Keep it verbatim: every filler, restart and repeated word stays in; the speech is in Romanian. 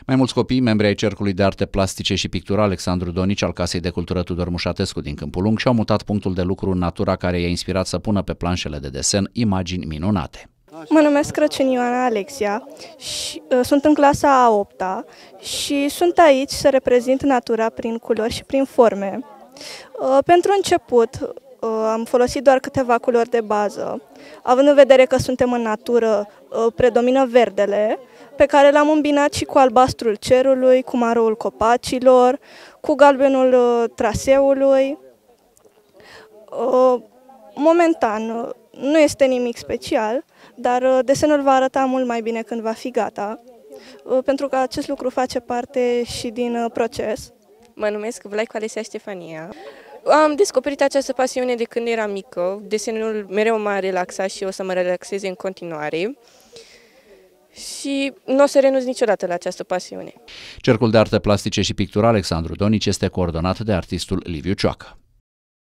Mai mulți copii, membri ai Cercului de Arte Plastice și Pictură Alexandru Donici al Casei de Cultură Tudor Mușatescu din Câmpul Lung și-au mutat punctul de lucru în natura, care i-a inspirat să pună pe planșele de desen imagini minunate. Mă numesc Crăciun Ioana Alexia și uh, sunt în clasa a opta și sunt aici să reprezint natura prin culori și prin forme. Uh, pentru început uh, am folosit doar câteva culori de bază, având în vedere că suntem în natură, uh, predomină verdele, pe care l-am îmbinat și cu albastrul cerului, cu maroul copacilor, cu galbenul uh, traseului. Uh, momentan uh, nu este nimic special, dar uh, desenul va arăta mult mai bine când va fi gata, uh, pentru că acest lucru face parte și din uh, proces. Mă numesc Vlaicu Alesia Ștefania. Am descoperit această pasiune de când eram mică. Desenul mereu m-a relaxat și o să mă relaxeze în continuare. Și nu o să renunț niciodată la această pasiune. Cercul de Arte Plastice și Pictură Alexandru Donici este coordonat de artistul Liviu Cioacă.